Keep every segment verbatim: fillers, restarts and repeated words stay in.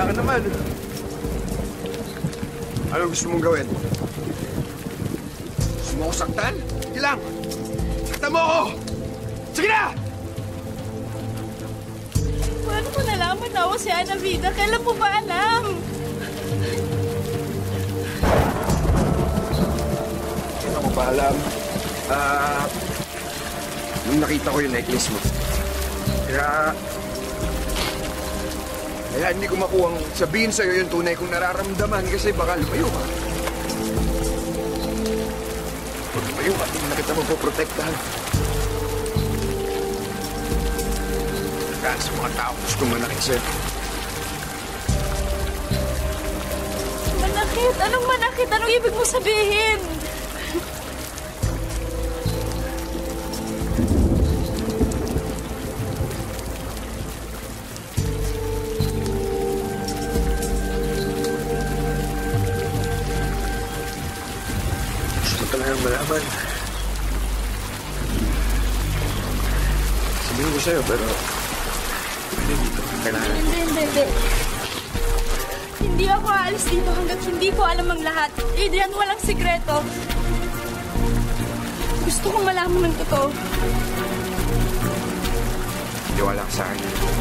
ka naman. Ano gusto mong gawin? Gusto mo ko saktan? Sige lang! Saktan mo ako! Sige na! Paano mo nalaman na ako si Ana Vida? Kailan mo ba alam? Kailan mo ba alam? Ah... Uh, nung nakita ko yung necklace mo. Kaya... Kaya hindi ko makuhang sabihin sa'yo yung tunay kong nararamdaman kasi baka lumayo ka. Pag lumayo ka, hindi na kita mapoprotektahan. Kaya sa mga tao gusto manakit sa'yo. Manakit? Anong manakit? Anong ibig mo sabihin? Malaman. Sabihin ko sa'yo, pero... Hindi dito. Kailangan. Hindi, hindi, hindi. Hindi ako aalis dito hanggat hindi ko alam ang lahat. Adrian, walang sikreto. Gusto kong malaman ng totoo. Hindi wala ka sa akin.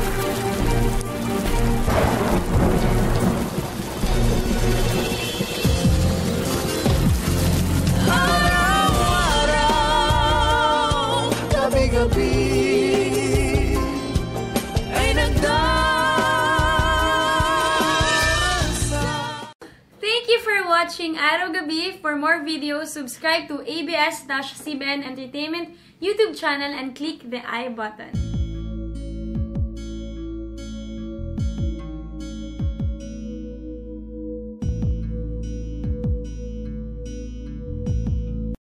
Gabi ay nagdasa. Thank you for watching Araw Gabi. For more videos, subscribe to A B S C B N Entertainment YouTube channel and click the I button.